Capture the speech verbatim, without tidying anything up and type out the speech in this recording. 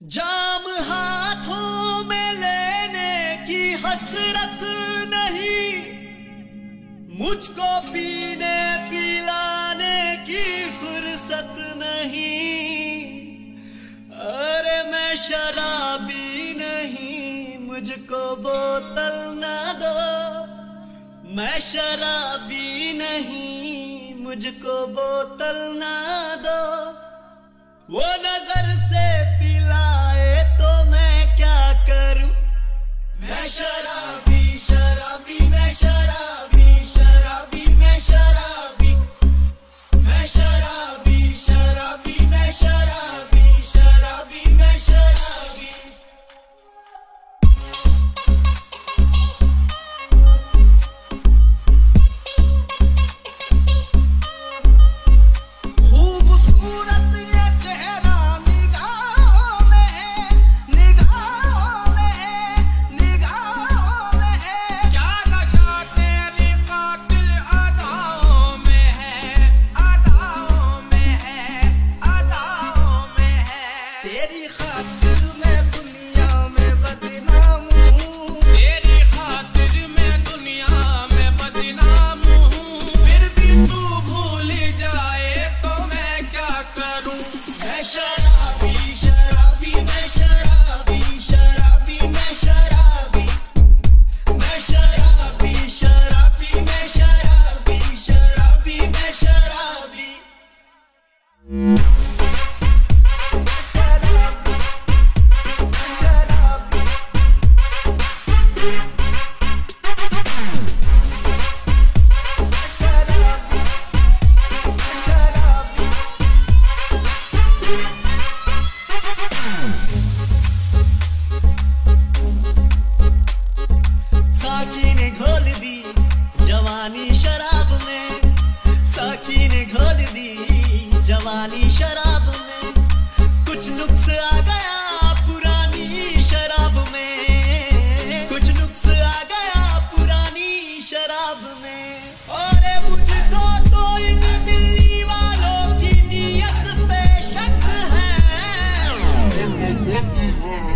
जाम हाथों में लेने की हसरत नहीं, मुझको पीने पिलाने की फुर्सत नहीं। अरे मैं शराबी नहीं, मुझको बोतल ना दो। मैं शराबी नहीं, मुझको बोतल ना दो। वो नजर से पिलाए तो मैं क्या करूं। मैं शराबी शराबी मैं शराबी शराबी मैं शराबी मैं शराबी शराबी मैं शराबी शराबी मैं शराबी। खूबसूरत तेरी खातिर मैं दुनिया में बदनाम हूँ, तेरी खातिर मैं दुनिया में बदनाम हूँ। फिर भी तू भूल जाए तो मैं क्या करूँ। मैं शराबी शराबी मैं शराबी शराबी मैं शराबी मैं शराबी शराबी मैं शराबी शराबी मैं शराबी। साकी ने घोल दी जवानी शराब में, साकी ने घोल दी जवानी शराब में। कुछ नुक्स आ गया पुरानी शराब में, कुछ नुक्स आ गया पुरानी शराब में। और मुझको तो इन दिल्ली वालों की नीयत पे शक है।